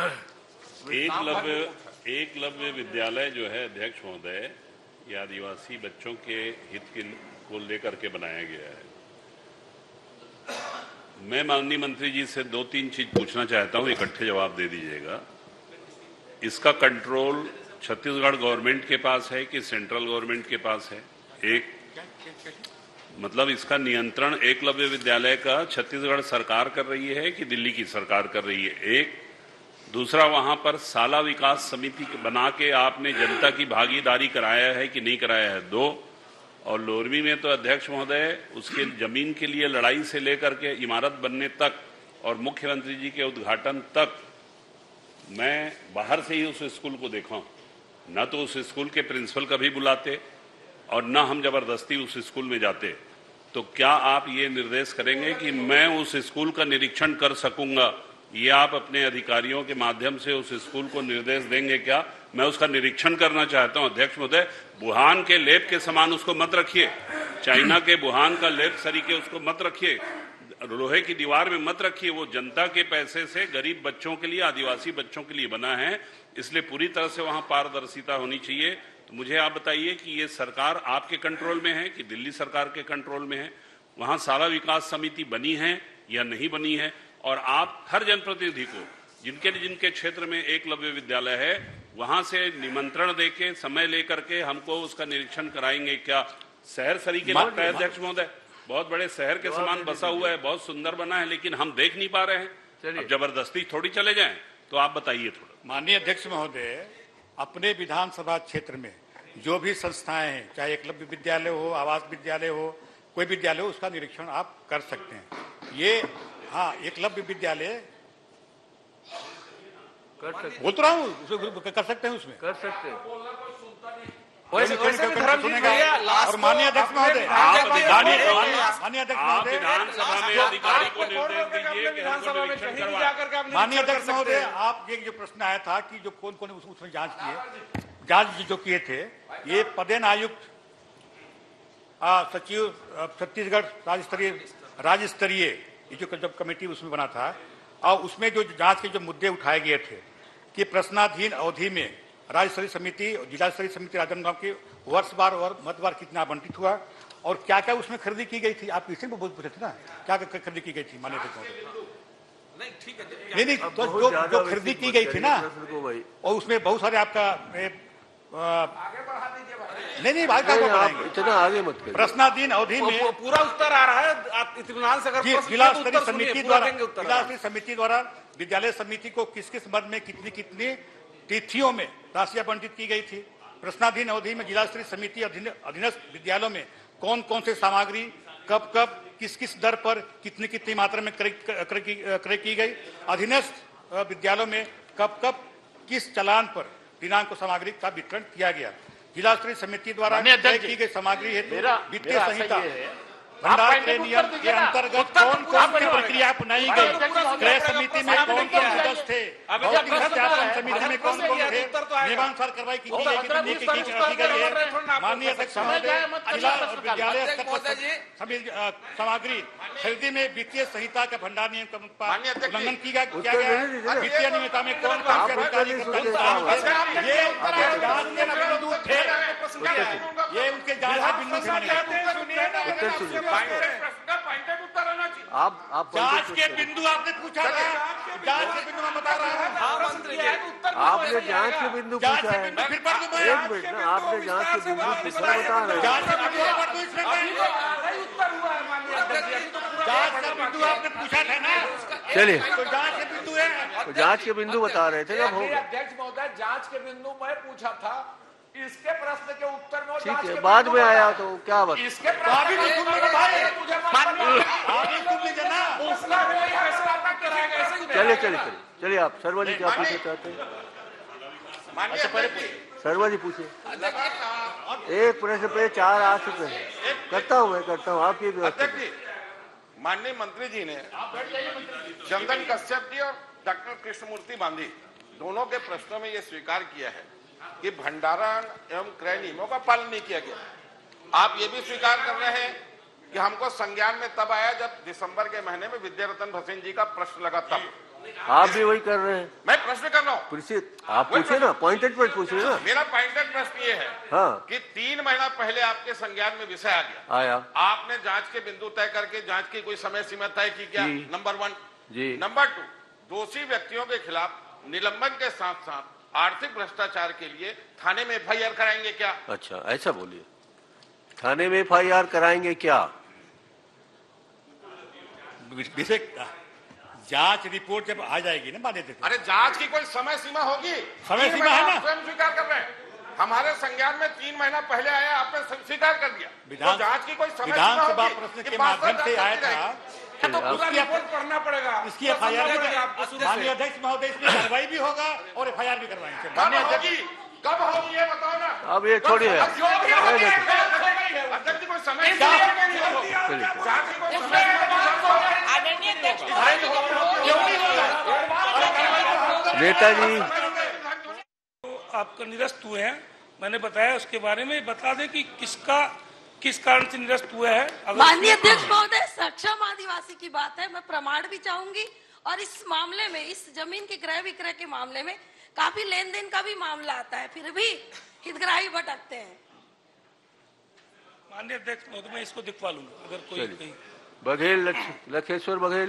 एकलव्य विद्यालय जो है अध्यक्ष महोदय, ये आदिवासी बच्चों के हित को लेकर के बनाया गया है। मैं माननीय मंत्री जी से 2-3 चीज पूछना चाहता हूं, इकट्ठे जवाब दे दीजिएगा। इसका कंट्रोल छत्तीसगढ़ गवर्नमेंट के पास है कि सेंट्रल गवर्नमेंट के पास है? एक मतलब इसका नियंत्रण एकलव्य विद्यालय का छत्तीसगढ़ सरकार कर रही है कि दिल्ली की सरकार कर रही है? एक। दूसरा, वहां पर साला विकास समिति बना के आपने जनता की भागीदारी कराया है कि नहीं कराया है? 2। और लोरमी में तो अध्यक्ष महोदय उसके जमीन के लिए लड़ाई से लेकर के इमारत बनने तक और मुख्यमंत्री जी के उद्घाटन तक मैं बाहर से ही उस स्कूल को देखा हूं। न तो उस स्कूल के प्रिंसिपल कभी बुलाते और न हम जबरदस्ती उस स्कूल में जाते। तो क्या आप ये निर्देश करेंगे कि मैं उस स्कूल का निरीक्षण कर सकूंगा? ये आप अपने अधिकारियों के माध्यम से उस स्कूल को निर्देश देंगे क्या? मैं उसका निरीक्षण करना चाहता हूं। अध्यक्ष महोदय, वुहान के लैब के समान उसको मत रखिए, चाइना के वुहान का लैब तरीके उसको मत रखिए, लोहे की दीवार में मत रखिए। वो जनता के पैसे से गरीब बच्चों के लिए, आदिवासी बच्चों के लिए बना है, इसलिए पूरी तरह से वहां पारदर्शिता होनी चाहिए। तो मुझे आप बताइए कि ये सरकार आपके कंट्रोल में है कि दिल्ली सरकार के कंट्रोल में है? वहां शाला विकास समिति बनी है या नहीं बनी है? और आप हर जनप्रतिनिधि को जिनके क्षेत्र में एकलव्य विद्यालय है वहां से निमंत्रण देके समय लेकर के हमको उसका निरीक्षण कराएंगे क्या? शहर सरीके लगता है अध्यक्ष महोदय, बहुत बड़े शहर के समान बसा हुआ है, बहुत सुंदर बना है, लेकिन हम देख नहीं पा रहे हैं। अब जबरदस्ती थोड़ी चले जाएं, तो आप बताइए थोड़ा। माननीय अध्यक्ष महोदय, अपने विधानसभा क्षेत्र में जो भी संस्थाएं हैं, चाहे एकलव्य विद्यालय हो, आवास विद्यालय हो, कोई विद्यालय हो, उसका निरीक्षण आप कर सकते हैं। ये हाँ, एकलव्य विद्यालय बोल तो रहा हूँ, कर सकते हैं, उसमें कर सकते हैं। और माननीय अध्यक्ष महोदय, माननीय अध्यक्ष महोदय, विधानसभा में अधिकारी को निर्देश दीजिए कि हमको निरीक्षण करवाएं। माननीय अध्यक्ष महोदय, आप ये जो प्रश्न आया था कि जो कौन कौन उसमें जांच जो किए थे, ये पदेन आयुक्त, सचिव छत्तीसगढ़ राज्य स्तरीय ये जो जब कमेटी उसमें बना था, और उसमें जो जांच के जो मुद्दे उठाए गए थे कि प्रश्नाधीन अवधि में राज्य स्तरीय समिति और जिला स्तरीय समिति राजनांदगांव की वर्षवार और मतवार कितना आवंटित हुआ और क्या क्या उसमें खरीदी की गई थी। आप इसी में बहुत पूछे थे ना, क्या क्या खरीदी की गई थी? माननीय नहीं, ठीक है, नहीं, तो जो खरीदी की गई थी ना, और उसमें बहुत सारे आपका नहीं, इतना आगे मत करिए। प्रश्नाधीन अवधि में पूरा उत्तर आ रहा है, आप इत्मीनान से अगर जिला स्तरीय समिति द्वारा विद्यालय समिति को किस किस मद में कितनी कितनी तिथियों में राशि आवंटित की गई थी। प्रश्नाधीन अवधि में जिला स्तरीय समिति अधीनस्थ विद्यालयों में कौन कौन से सामग्री कब कब किस किस दर पर कितनी कितनी मात्रा में क्रय की गई। अधीनस्थ विद्यालयों में कब कब किस चालान पर दिनांक को सामग्री का वितरण किया गया। जिला स्तरीय समिति द्वारा तय की गई सामग्री हेतु वित्तीय संहिता भंडार क्रय नियम के अंतर्गत कौन कौन सी प्रक्रिया अपनाई गई। क्रय समिति में कौन कौन सदस्य थे, भौतिक सत्यापन समिति में कौन कौन थे, नियमानुसार कार्रवाई की गई है। माननीय अध्यक्ष महोदय, जिला विद्यालय स्तर पर सामग्री खरीदी में वित्तीय संहिता का भंडार नियम का उल्लंघन किया गया। वित्तीय नियमितता में कौन कौन से अधिकारी ये उनके जांच के बिंदु थे। आप जांच के बिंदु आपने पूछा था, जांच के बिंदु में बता रहा हूँ। आपने जांच के बिंदु पूछा है। एक मिनट ना, आपने जांच के बिंदु पूछा, बता रहे हैं। जांच का बिंदु आपने पूछा था ना, चलिए, तो जांच के बिंदु है, तो जांच के बिंदु बता रहे थे। अब होगा अध्यक्ष महोदय, जांच के बिंदु मैं पूछा था, इसके प्रश्न के उत्तर में ठीक है, बाद में आया तो क्या बात। इसके प्रश्न चलिए आप शर्मा जी क्या पूछना चाहते हैं? शर्मा जी पूछिए। एक प्रश्न पे 4 आ चुके हैं। करता हूँ, आपकी व्यवस्था। माननीय मंत्री जी ने चंदन कश्यप जी और डॉक्टर कृष्णमूर्ति बांधी दोनों के प्रश्नों में ये स्वीकार किया है कि भंडारण एवं क्रय नियमों का पालन नहीं किया गया। आप ये भी स्वीकार कर रहे हैं कि हमको संज्ञान में तब आया जब दिसंबर के महीने में विद्यारतन भसीन जी का प्रश्न लगा, तब। आप भी वही कर रहे हैं। मैं प्रश्न कर रहा हूँ, आप पूछे ना, पॉइंटेड पॉइंट पूछिए ना। मेरा पॉइंटेड प्रश्न ये है कि 3 महीना पहले आपके संज्ञान में विषय आया, आपने जांच के बिंदु तय करके जांच की कोई समय सीमा तय की क्या? नंबर 1 जी। नंबर 2, दोषी व्यक्तियों के खिलाफ निलंबन के साथ साथ आर्थिक भ्रष्टाचार के लिए थाने में FIR कराएंगे क्या? अच्छा, ऐसा बोलिए, थाने में FIR कराएंगे क्या? जांच रिपोर्ट जब आ जाएगी ना, माने थे। अरे जांच की कोई समय सीमा होगी? समय सीमा है ना, स्वयं स्वीकार कर रहे हैं। हमारे संज्ञान में 3 महीना पहले आया, आपने स्वीकार कर दिया। तो जांच की कोई समय सीमा होगी? विधानसभा प्रश्न के माध्यम से आया था, तो पूरा रिपोर्ट पढ़ना पड़ेगा। इसकी FIR माननीय अध्यक्ष महोदय, इसमें कार्रवाई भी होगा और FIR भी करवाएंगे। माननीय अध्यक्ष, कब होगी ये बताओ ना। अब ये छोड़िए, अध्यक्ष जी को समय नेताजी आपका निरस्त हुए हैं, मैंने बताया उसके बारे में बता दें कि किस कारण से निरस्त हुआ है। माननीय अध्यक्ष महोदय, सक्षम आदिवासी की बात है, मैं प्रमाण भी चाहूंगी और इस मामले में, इस जमीन के क्रय विक्रय के मामले में काफी लेन देन का भी मामला आता है, फिर भी हितग्राही भटकते हैं। माननीय अध्यक्ष महोदय, मैं इसको दिखवा लूंगा अगर कोई कहीं। बघेल लखेश्वर बघेल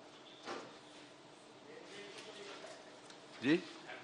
जी।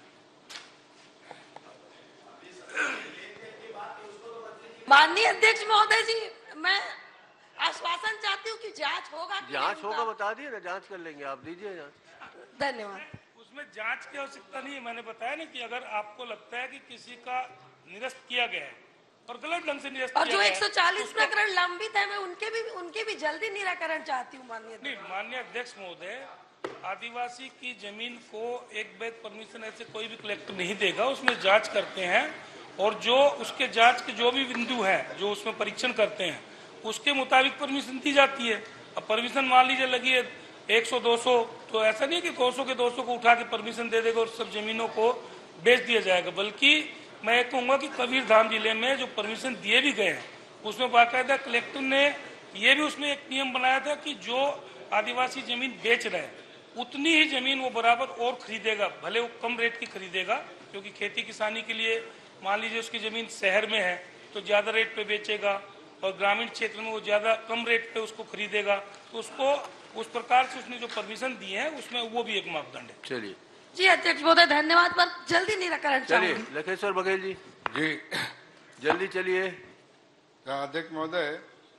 माननीय अध्यक्ष महोदय जी, मैं आश्वासन चाहती हूँ कि जांच होगा। जांच होगा बता दिए ना, जांच कर लेंगे, आप दीजिए जांच। धन्यवाद। उसमें जांच की आवश्यकता नहीं है, मैंने बताया ना कि अगर आपको लगता है कि किसी का निरस्त किया गया है और गलत ढंग से निरस्त और किया जो गया 140 प्रकरण लंबित है, मैं उनके भी जल्दी निराकरण चाहती हूँ। माननीय अध्यक्ष महोदय, आदिवासी की जमीन को एक वैध परमिशन ऐसे कोई भी कलेक्टर नहीं देगा, उसमें जांच करते हैं और जो उसके जांच के जो भी बिंदु हैं, जो उसमें परीक्षण करते हैं, उसके मुताबिक परमिशन दी जाती है। अब परमिशन मान लीजिए लगी है 100-200, तो ऐसा नहीं कि 200 के 200 को उठा के परमिशन दे देगा और सब जमीनों को बेच दिया जाएगा। बल्कि मैं ये कहूँगा कि कबीरधाम जिले में जो परमिशन दिए भी गए हैं, उसमें बाकायदा कलेक्टर ने ये भी उसमें एक नियम बनाया था कि जो आदिवासी जमीन बेच रहे हैं उतनी ही जमीन वो बराबर और खरीदेगा, भले वो कम रेट की खरीदेगा, क्योंकि खेती किसानी के लिए मान लीजिए उसकी जमीन शहर में है तो ज्यादा रेट पे बेचेगा और ग्रामीण क्षेत्र में वो ज्यादा कम रेट पे उसको खरीदेगा। तो उसको उस प्रकार से उसने जो परमिशन दी है उसमें वो भी एक मापदंड है। चलिए जी अध्यक्ष महोदय, धन्यवाद, पर जल्दी निराकरण चलिए। लखेश्वर बघेल जी जल्दी चलिए। अध्यक्ष महोदय,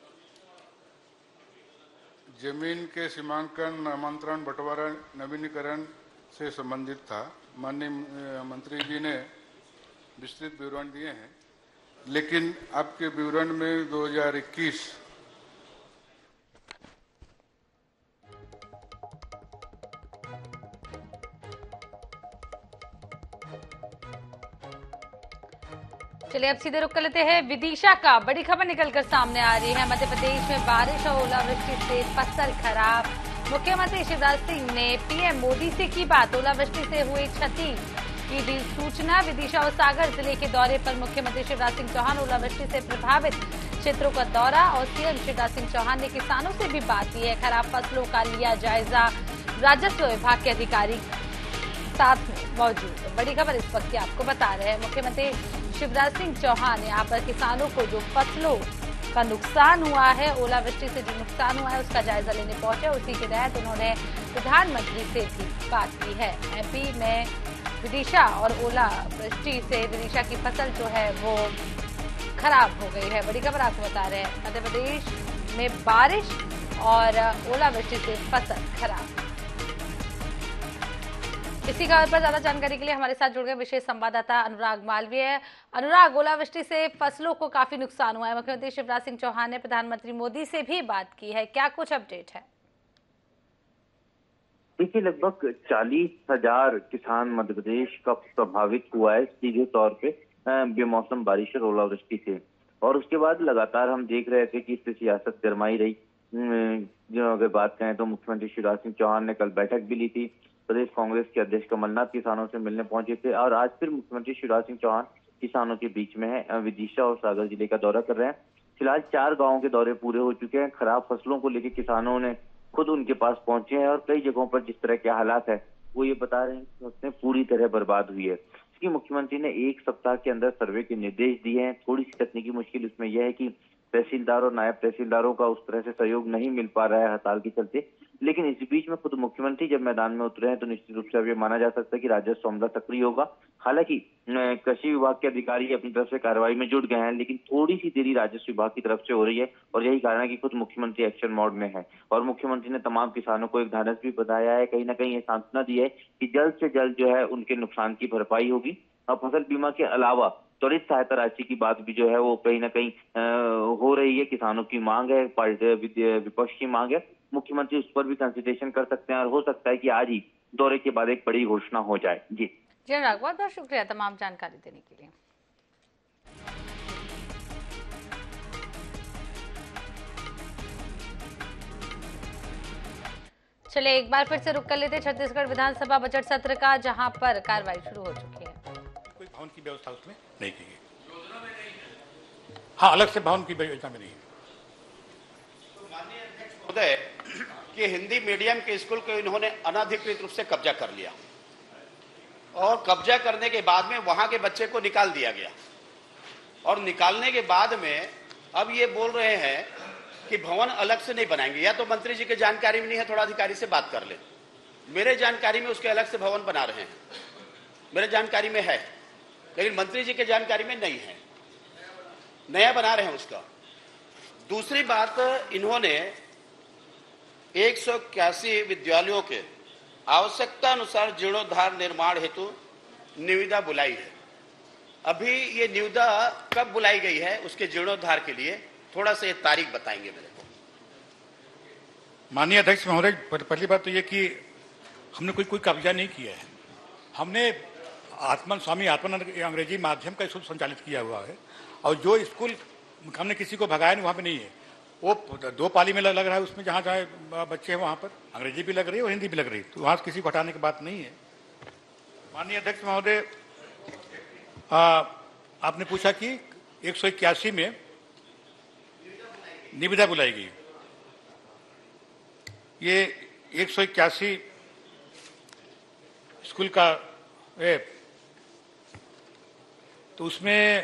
जमीन के सीमांकन, नामांतरण, बंटवारा, नवीनीकरण से संबंधित था। माननीय मंत्री जी ने विस्तृत विवरण दिए हैं, लेकिन आपके विवरण में 2021 चलिए अब सीधे रुक कर लेते हैं विदिशा का। बड़ी खबर निकलकर सामने आ रही है। मध्य प्रदेश में बारिश और ओलावृष्टि से फसल खराब। मुख्यमंत्री शिवराज सिंह ने पीएम मोदी से की बात। ओलावृष्टि से हुई क्षति की दी सूचना। विदिशा और सागर जिले के दौरे पर मुख्यमंत्री शिवराज सिंह चौहान। ओलावृष्टि से प्रभावित क्षेत्रों का दौरा और सीएम शिवराज सिंह चौहान ने किसानों से भी बात की है। खराब फसलों का लिया जायजा। राजस्व विभाग के अधिकारी साथ में मौजूद। बड़ी खबर इस वक्त की आपको बता रहे हैं। मुख्यमंत्री शिवराज सिंह चौहान यहाँ पर किसानों को जो फसलों का नुकसान हुआ है, ओलावृष्टि से जो नुकसान हुआ है, उसका जायजा लेने पहुंचे। उसी के तहत उन्होंने प्रधानमंत्री से भी बात की है। एमपी में विदिशा और ओलावृष्टि से विदिशा की फसल जो है वो खराब हो गई है। बड़ी खबर आपको बता रहे हैं। मध्य प्रदेश में बारिश और ओलावृष्टि से फसल खराब। इसी खबर पर ज्यादा जानकारी के लिए हमारे साथ जुड़ गए विशेष संवाददाता अनुराग मालवीय। अनुराग, ओलावृष्टि से फसलों को काफी नुकसान हुआ है। मुख्यमंत्री शिवराज सिंह चौहान ने प्रधानमंत्री मोदी से भी बात की है, क्या कुछ अपडेट है? देखिए, लगभग 40,000 किसान मध्य प्रदेश का प्रभावित हुआ है सीधे तौर पे बेमौसम बारिश और ओलावृष्टि से। और उसके बाद लगातार हम देख रहे थे कि इससे सियासत गरमाई रही। जो अगर बात करें तो मुख्यमंत्री शिवराज सिंह चौहान ने कल बैठक भी ली थी। प्रदेश कांग्रेस के अध्यक्ष कमलनाथ किसानों से मिलने पहुंचे थे और आज फिर मुख्यमंत्री शिवराज सिंह चौहान किसानों के बीच में है। विदिशा और सागर जिले का दौरा कर रहे हैं। फिलहाल 4 गांवों के दौरे पूरे हो चुके हैं। खराब फसलों को लेकर किसानों ने खुद उनके पास पहुंचे हैं और कई जगहों पर जिस तरह के हालात है वो ये बता रहे हैं कि फसलें पूरी तरह बर्बाद हुई है। इसकी मुख्यमंत्री ने 1 सप्ताह के अंदर सर्वे के निर्देश दिए हैं। थोड़ी सी तकनीकी मुश्किल इसमें यह है कि तहसीलदार और नायब तहसीलदारों का उस तरह से सहयोग नहीं मिल पा रहा है हड़ताल के चलते। लेकिन इस बीच में खुद मुख्यमंत्री जब मैदान में उतरे हैं तो निश्चित रूप से अब ये माना जा सकता है कि राजस्व अमला सक्रिय होगा। हालांकि कृषि विभाग के अधिकारी अपनी तरफ से कार्रवाई में जुट गए हैं, लेकिन थोड़ी सी देरी राजस्व विभाग की तरफ से हो रही है और यही कारण है कि खुद मुख्यमंत्री एक्शन मोड में है। और मुख्यमंत्री ने तमाम किसानों को एक ढांढस भी बताया है, कहीं ना कहीं ये सांत्वना दी है कि जल्द से जल्द जो है उनके नुकसान की भरपाई होगी। और फसल बीमा के अलावा त्वरित सहायता राशि की बात भी जो है वो कहीं ना कहीं हो रही है। किसानों की मांग है, विपक्ष की मांग है। मुख्यमंत्री उस पर भी कंसिडरेशन कर सकते हैं और हो सकता है कि आज ही दौरे के बाद एक बड़ी घोषणा हो जाए। जी अनुराग, बहुत बहुत शुक्रिया तमाम जानकारी देने के लिए। चलिए एक बार फिर से रुक कर लेते हैं छत्तीसगढ़ विधानसभा बजट सत्र का, जहां पर कार्रवाई शुरू हो चुकी है। कोई भवन की व्यवस्था उसमें नहीं की गई। हाँ, अलग से भवन की व्यवस्था में नहीं है। माननीय अध्यक्ष महोदय कि हिंदी मीडियम के स्कूल को इन्होंने अनाधिकृत रूप से कब्जा कर लिया और कब्जा करने के बाद में वहां के बच्चे को निकाल दिया गया और निकालने के बाद में अब ये बोल रहे हैं कि भवन अलग से नहीं बनाएंगे। या तो मंत्री जी के जानकारी में नहीं है, थोड़ा अधिकारी से बात कर ले। मेरे जानकारी में उसके अलग से भवन बना रहे हैं, मेरे जानकारी में है, लेकिन मंत्री जी के जानकारी में नहीं है, नया बना रहे हैं उसका। दूसरी बात, इन्होंने 181 विद्यालयों के आवश्यकता अनुसार जीर्णोद्धार निर्माण हेतु निविदा बुलाई है। अभी ये निविदा कब बुलाई गई है उसके जीर्णोद्धार के लिए, थोड़ा सा ये तारीख बताएंगे मेरे को। माननीय अध्यक्ष महोदय, पहली बात तो ये कि हमने कोई कब्जा नहीं किया है। हमने स्वामी आत्मानंद अंग्रेजी माध्यम का स्कूल संचालित किया हुआ है और जो स्कूल हमने किसी को भगाया नहीं, वहाँ पे नहीं है। वो 2 पाली में लग रहा है, उसमें जहाँ जहाँ बच्चे हैं वहाँ पर अंग्रेजी भी लग रही है और हिंदी भी लग रही है, तो वहाँ किसी को हटाने की बात नहीं है। माननीय अध्यक्ष महोदय, आपने पूछा कि 181 में निविदा बुलाई गई। ये 181 स्कूल का है, तो उसमें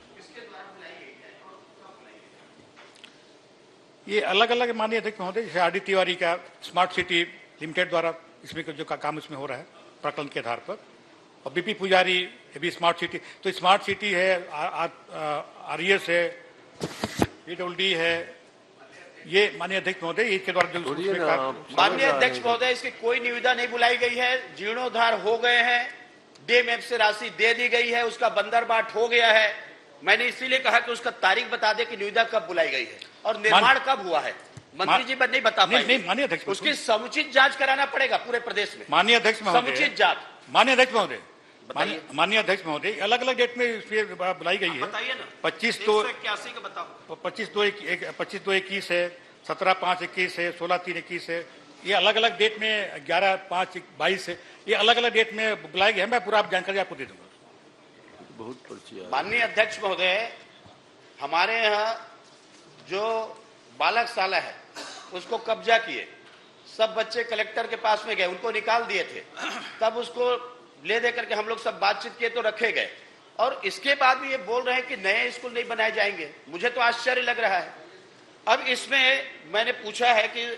ये अलग अलग माननीय अध्यक्ष महोदय, जैसे आरडी तिवारी का स्मार्ट सिटी लिमिटेड द्वारा इसमें जो काम इसमें हो रहा है प्रकलन के आधार पर, और बीपी पुजारी ये भी स्मार्ट सिटी, तो स्मार्ट सिटी है, आरईएस है, पीडब्ल्यूडी है, ये माननीय अध्यक्ष महोदय इसके द्वारा जो माननीय अध्यक्ष महोदय, इसकी कोई निविदा नहीं बुलाई गई है, जीर्णोद्धार हो गए हैं, डीएमएफ से राशि दे दी गई है, उसका बंदरबाट हो गया है। मैंने इसीलिए कहा कि उसका तारीख बता दे कि निविदा कब बुलाई गई है और निर्माण कब हुआ है। मंत्री जी नहीं बता पाएंगे। माननीय अध्यक्ष, उसकी समुचित जांच कराना पड़ेगा पूरे प्रदेश में। माननीय अध्यक्ष महोदय, समुचित जांच। माननीय अध्यक्ष महोदय, माननीय अध्यक्ष महोदय, अलग अलग डेट में बुलाई गई है। बताइए ना। 25/2/81 का बताओ। 25/2/21 है, 17/5/21 है, 16/3/21 है। ये अलग अलग डेट में 11/5/22 है। ये अलग अलग डेट में बुलाई गई है। मैं पूरा जानकारी आपको दे दूंगा। बहुत पर्ची। माननीय अध्यक्ष महोदय, हमारे यहाँ जो बालक शाला है उसको कब्जा किए, सब बच्चे कलेक्टर के पास में गए, उनको निकाल दिए थे, तब उसको ले दे करके हम लोग सब बातचीत किए तो रखे गए, और इसके बाद भी ये बोल रहे हैं कि नए स्कूल नहीं बनाए जाएंगे। मुझे तो आश्चर्य लग रहा है। अब इसमें मैंने पूछा है कि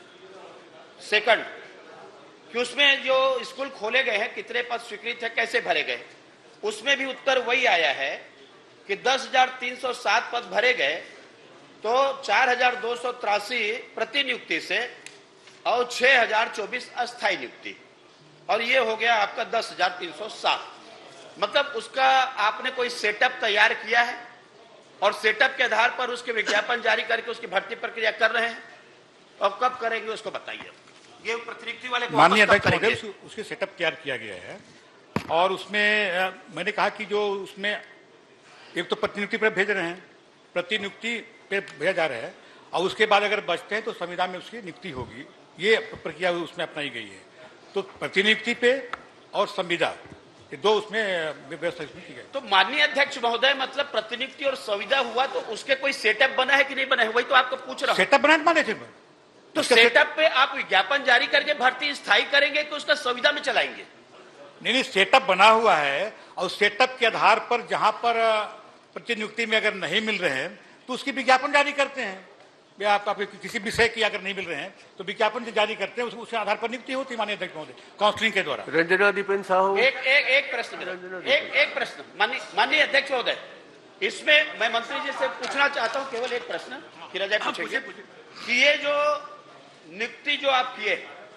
सेकंड कि उसमें जो स्कूल खोले गए हैं कितने पद स्वीकृत है, कैसे भरे गए, उसमें भी उत्तर वही आया है कि 10,307 पद भरे गए, तो 4,283 प्रतिनियुक्ति से और 6,024 अस्थायी नियुक्ति, और ये हो गया आपका 10,307। मतलब उसका आपने कोई सेटअप तैयार किया है और सेटअप के आधार पर उसके विज्ञापन जारी करके उसकी भर्ती प्रक्रिया कर रहे हैं, और कब करेंगे उसको बताइए। ये प्रतिनियुक्ति वाले को माननीय अध्यक्ष महोदय, उसके सेटअप तैयार किया गया है और उसमें मैंने कहा कि जो उसमें एक तो प्रतिनियुक्ति पर भेज रहे हैं, प्रतिनियुक्ति पे भेजा जा रहा है, और उसके बाद अगर बचते हैं तो संविदा में उसकी नियुक्ति होगी। ये प्रक्रिया उसमें अपनाई गई है। तो प्रतिनियुक्ति पे और संविदा, ये दो उसमें व्यवस्था इसमें की गई। तो माननीय अध्यक्ष महोदय, मतलब प्रतिनियुक्ति और संविदा हुआ तो उसके कोई सेटअप बना है कि नहीं बना है, वही तो आपको पूछ रहा हूं। सेटअप बना माने थे, तो सेटअप पे आप विज्ञापन जारी करके भर्ती स्थायी करेंगे कि उसका संविदा में चलाएंगे? नहीं, सेटअप बना हुआ है और सेटअप के आधार पर जहां पर प्रतिनियुक्ति में अगर नहीं मिल रहे हैं तो उसकी विज्ञापन जारी करते हैं। आप किसी विषय की अगर नहीं मिल रहे हैं तो विज्ञापन जारी करते हैं, उसके आधार पर नियुक्ति होती है माननीय अध्यक्ष महोदय, काउंसलिंग के द्वारा। रंजना दीपेन साहू, एक प्रश्न माननीय अध्यक्ष महोदय, इसमें मैं मंत्री जी से पूछना चाहता हूं केवल एक प्रश्न, फिर अजय पूछेंगे कि ये जो नियुक्ति जो आप किए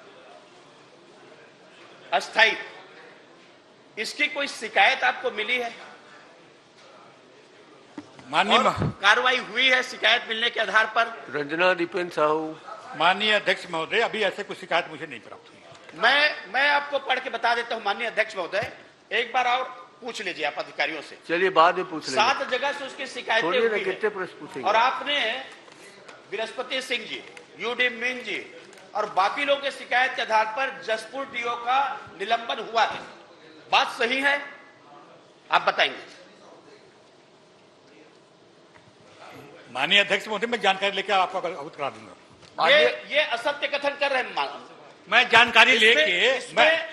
अस्थायी, इसकी कोई शिकायत आपको मिली है? माननीय कार्रवाई हुई है शिकायत मिलने के आधार पर? रंजना दीपेन साहू। माननीय अध्यक्ष महोदय, अभी ऐसे कोई शिकायत मुझे नहीं प्राप्त हुई। मैं आपको पढ़ के बता देता हूं माननीय अध्यक्ष महोदय, एक बार और पूछ लीजिए आप अधिकारियों से। चलिए बाद में पूछ लेंगे। 7 जगह से उसकी शिकायतें हुई कितने प्रश्न पूछेंगे? और आपने बृहस्पति सिंह जी, यूडी मीन जी और बाकी लोगों के शिकायत के आधार पर जसपुर डीओ का निलंबन हुआ है। बात सही है? आप बताएंगे। माननीय अध्यक्ष महोदय, मैं जानकारी लेकर आपको अवगत करा दूंगा। ये असत्य कथन कर रहे हैं। मैं जानकारी लेके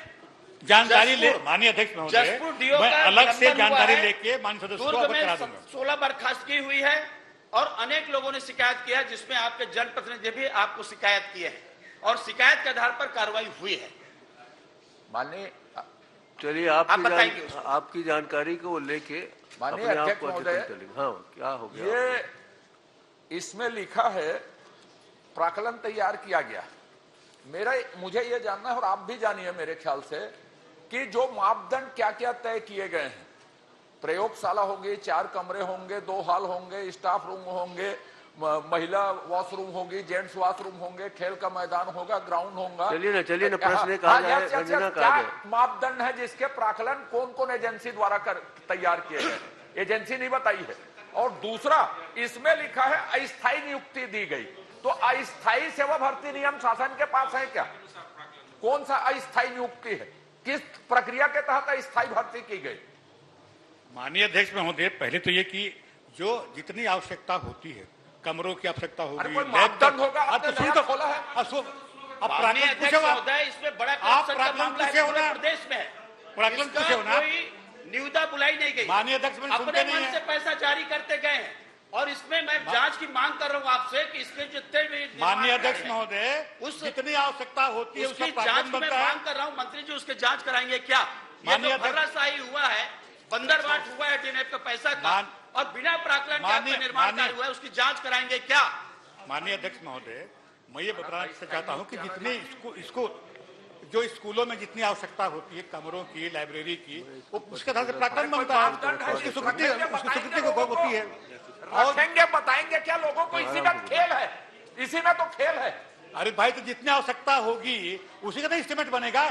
माननीय अध्यक्ष महोदय, मैं अलग से जानकारी लेके माननीय सदस्य को अवगत करा दूंगा। 16 बर्खास्तगी हुई है और अनेक लोगों ने शिकायत किया है, जिसमें आपके जनप्रतिनिधि भी आपको शिकायत किए हैं और शिकायत के आधार पर कार्रवाई हुई है। माननीय चलिए आपकी जानकारी को लेके माननीय अध्यक्ष महोदय, हाँ क्या हो गया? ये इसमें लिखा है प्राक्कलन तैयार किया गया। मुझे ये जानना है और आप भी जानिए मेरे ख्याल से कि जो मापदंड क्या क्या तय किए गए हैं, प्रयोगशाला होगी, 4 कमरे होंगे, 2 हॉल होंगे, स्टाफ रूम होंगे, महिला वॉशरूम होगी, जेंट्स वॉशरूम होंगे, खेल का मैदान होगा, ग्राउंड होगा। चलिए ना प्रश्न कहा जाए, क्या मापदंड है जिसके प्राक्कलन कौन कौन एजेंसी द्वारा तैयार किए गए? एजेंसी नहीं बताई है। और दूसरा, इसमें लिखा है अस्थायी नियुक्ति दी गई, तो अस्थायी सेवा भर्ती नियम शासन के पास है क्या? कौन सा अस्थायी नियुक्ति है? किस प्रक्रिया के तहत अस्थायी भर्ती की गई? माननीय अध्यक्ष महोदय, पहले तो ये कि जो जितनी आवश्यकता होती है, कमरों की आवश्यकता होगी, मापदंड होगा, आपने खोला है। माननीय अध्यक्ष महोदय, इसमें बड़ा प्रदेश में है, प्राक्कलन पूछे होना, निविदा बुलाई नहीं गई, माननीय अध्यक्ष अपने मन से पैसा जारी करते गए हैं और इसमें मैं जांच की मांग कर रहा हूं आपसे कि इसके जितने भी माननीय अध्यक्ष महोदय, जितनी आवश्यकता होती है उसकी जांच की मैं मांग कर रहा हूं। मंत्री जी उसके जांच कराएंगे क्या? माननीय धर्राशाही हुआ है, बंदरबाट हुआ है डीएनएफ का पैसा का, और बिना प्राक्कलन के निर्माण कार्य हुआ है, उसकी जांच कराएंगे क्या? माननीय अध्यक्ष महोदय, मैं ये बताना चाहता हूँ कि जितने इसको जो स्कूलों में जितनी आवश्यकता होती है, कमरों की, लाइब्रेरी की, वो उसके आधार से प्राक्कलन बनता है, उसकी स्वीकृति को होती है। और बताएंगे क्या लोगों को? इसी में खेल है, इसी में तो खेल है। अरे भाई, तो जितनी आवश्यकता होगी उसी का तो एस्टिमेट बनेगा,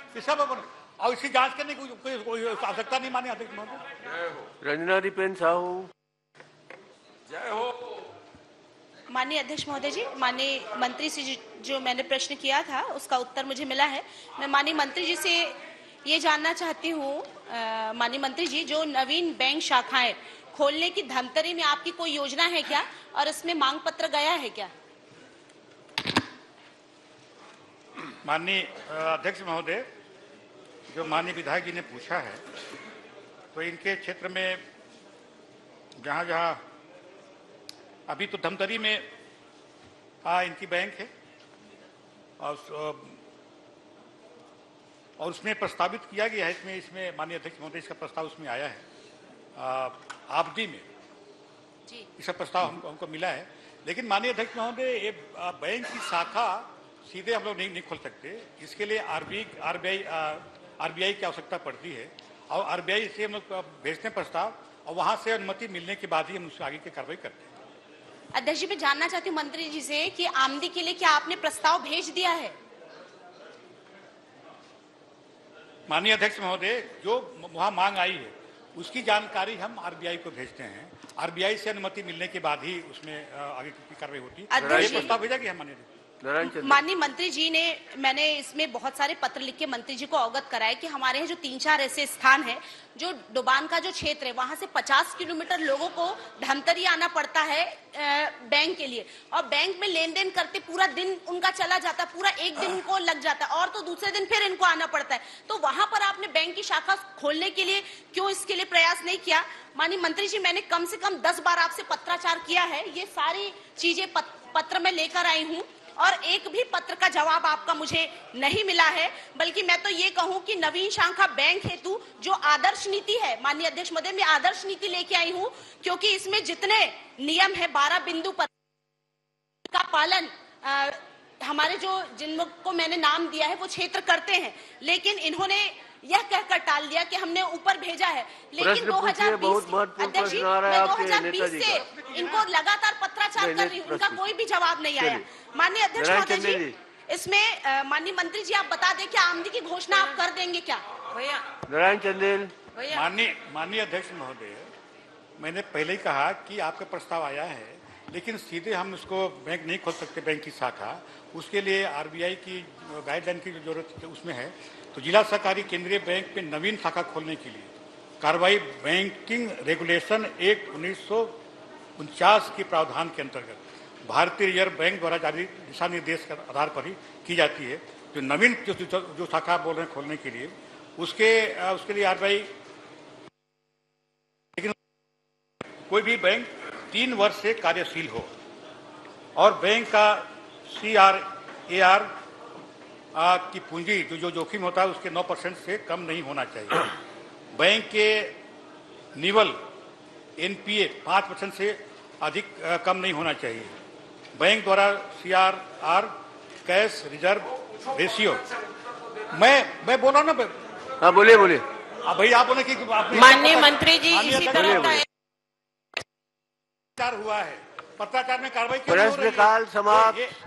और इसकी जांच करने की कोई आवश्यकता नहीं। माननीय अध्यक्ष महोदय, रंजना दीपेन साहू, जय हो। माननीय अध्यक्ष महोदय जी, माननीय मंत्री से जो मैंने प्रश्न किया था उसका उत्तर मुझे मिला है। मैं माननीय मंत्री जी से ये जानना चाहती हूँ, माननीय मंत्री जी, जो नवीन बैंक शाखाएं खोलने की धमतरी में आपकी कोई योजना है क्या और इसमें मांग पत्र गया है क्या? माननीय अध्यक्ष महोदय, जो माननीय विधायक जी ने पूछा है, तो इनके क्षेत्र में जहां अभी तो धमतरी में इनकी बैंक है और उसमें प्रस्तावित किया गया है, इसमें माननीय अध्यक्ष महोदय इसका प्रस्ताव उसमें आया है, आपदी में इसका प्रस्ताव हमको मिला है। लेकिन माननीय अध्यक्ष महोदय, ये बैंक की शाखा सीधे हम लोग नहीं खोल सकते, इसके लिए आरबीआई की आवश्यकता पड़ती है और आरबीआई से हम लोग भेजते हैं प्रस्ताव और वहां से अनुमति मिलने के बाद ही हम उससे आगे की कार्रवाई करते हैं। अध्यक्ष जी, मैं जानना चाहती हूँ मंत्री जी से कि आमदी के लिए क्या आपने प्रस्ताव भेज दिया है? माननीय अध्यक्ष महोदय, जो वहां मांग आई है उसकी जानकारी हम आरबीआई को भेजते हैं, आरबीआई से अनुमति मिलने के बाद ही उसमें आगे की कार्रवाई होती है। ये प्रस्ताव भेजा गया माननीय माननीय मंत्री जी ने, मैंने इसमें बहुत सारे पत्र लिख के मंत्री जी को अवगत कराया कि हमारे यहाँ जो 3-4 ऐसे स्थान है, जो डुबान का जो क्षेत्र है, वहां से 50 किलोमीटर लोगों को धमतरी आना पड़ता है बैंक के लिए, और बैंक में लेन देन करते पूरा दिन उनका चला जाता है, पूरा एक दिन उनको लग जाता है और तो दूसरे दिन फिर इनको आना पड़ता है। तो वहां पर आपने बैंक की शाखा खोलने के लिए क्यों इसके लिए प्रयास नहीं किया? माननीय मंत्री जी, मैंने कम से कम 10 बार आपसे पत्राचार किया है, ये सारी चीजें पत्र में लेकर आई हूँ और एक भी पत्र का जवाब आपका मुझे नहीं मिला है। बल्कि मैं तो ये कहूं कि नवीन शाखा बैंक हेतु जो आदर्श नीति है, माननीय अध्यक्ष महोदय, मैं आदर्श नीति लेके आई हूं, क्योंकि इसमें जितने नियम है 12 बिंदु पर का पालन हमारे जिनको मैंने नाम दिया है वो क्षेत्र करते हैं, लेकिन इन्होंने यह कहकर टाल दिया कि हमने ऊपर भेजा है। लेकिन 2020 से इनको लगातार पत्राचार कर रही हूँ, उनका कोई भी जवाब नहीं आया। माननीय अध्यक्ष महोदय जी, इसमें माननीय मंत्री जी आप बता दें कि आमदी की घोषणा आप कर देंगे क्या? माननीय अध्यक्ष महोदय, मैंने पहले ही कहा कि आपका प्रस्ताव आया है, लेकिन सीधे हम इसको बैंक नहीं खोल सकते, बैंक की शाखा। उसके लिए आरबीआई की गाइडलाइन की जो जरूरत उसमें है। तो जिला सहकारी केंद्रीय बैंक पे नवीन शाखा खोलने के लिए कार्रवाई बैंकिंग रेगुलेशन एक्ट 1949 के प्रावधान के अंतर्गत भारतीय रिजर्व बैंक द्वारा जारी दिशा निर्देश के आधार पर ही की जाती है। जो नवीन जो शाखा बोल रहे हैं खोलने के लिए, उसके लिए आरबीआई, लेकिन कोई भी बैंक 3 वर्ष से कार्यशील हो और बैंक का CRAR की पूंजी जो जोखिम होता है उसके 9% से कम नहीं होना चाहिए। बैंक के निवल NPA 5% से अधिक कम नहीं होना चाहिए। बैंक द्वारा CRR कैश रिजर्व रेशियो, मैं बोला ना। हाँ बोलिए। भाई आप बोले कि माननीय मंत्री जी इसी तरह हुआ है, पत्राचार में कार्रवाई प्रश्नकाल समाप्त।